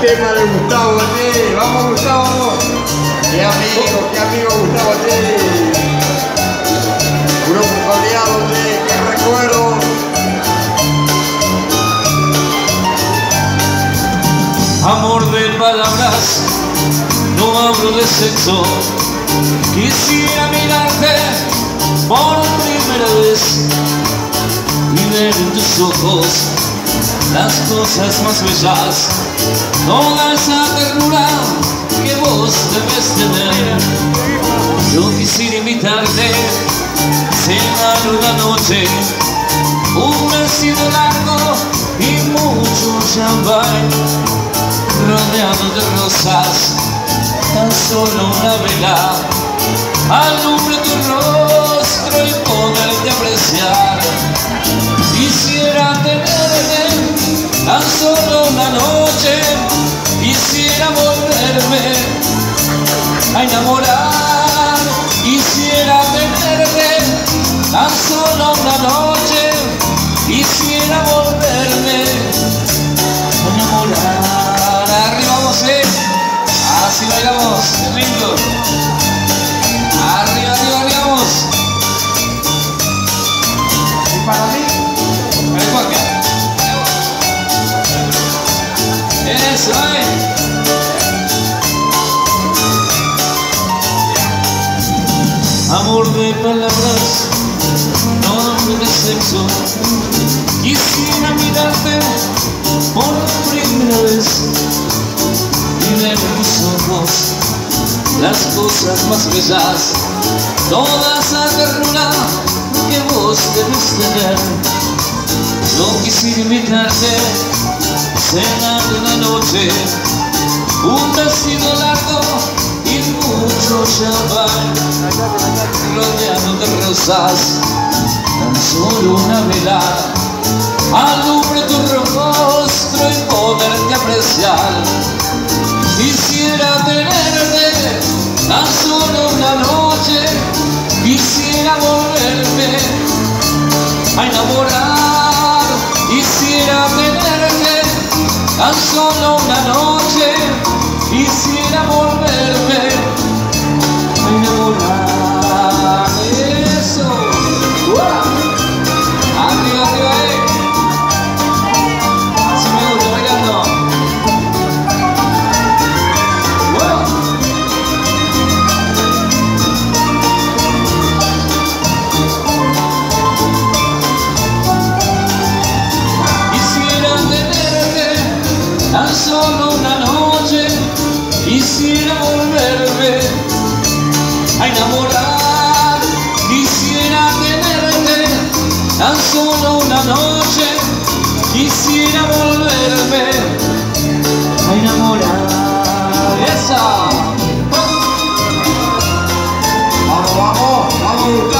tema de Gustavo Valdés. Vamos, Gustavo. Qué amigo Gustavo Valdés. Grupo Coleado, qué recuerdo. Amor de palabras, no hablo de sexo. Quisiera mirarte por primera vez y ver en tus ojos las cosas más bellas, toda esa ternura que vos debes tener. Yo quisiera invitarte a cenar una noche, un vestido largo y mucho champán, rodeado de rosas, tan solo una vela alumbre tu rostro y poderte apreciar. Quisiera tenerte tan solo una noche, quisiera volverme a enamorar. Quisiera tenerte tan solo una noche, quisiera volverme a enamorar. Arriba vamos, así bailamos, qué lindo. Arriba, arriba, arriba vamos. Y para mí, eso es. Amor de palabras, no hablo de sexo. Quisiera mirarte por primera vez y ver en tus ojos las cosas más bellas, toda esa ternura que vos debes tener. Yo quisiera invitarte a cenar una noche, un vestido largo y mucho champán, rodeado de rosas, tan solo una vela alumbre tu rostro y poderte apreciar. Quisiera tenerte tan solo una noche, quisiera volverme a enamorar. Quisiera tenerte tan solo una noche, quisiera volverme a enamorar. Eso. Arriba, arriba, así me gusta bailando. Quisiera tenerte tan solo una noche, quisiera volverme a enamorar. Quisiera tenerte tan solo una noche, quisiera volverme a enamorar. ¡Esa! Vamos, vamos, vamos.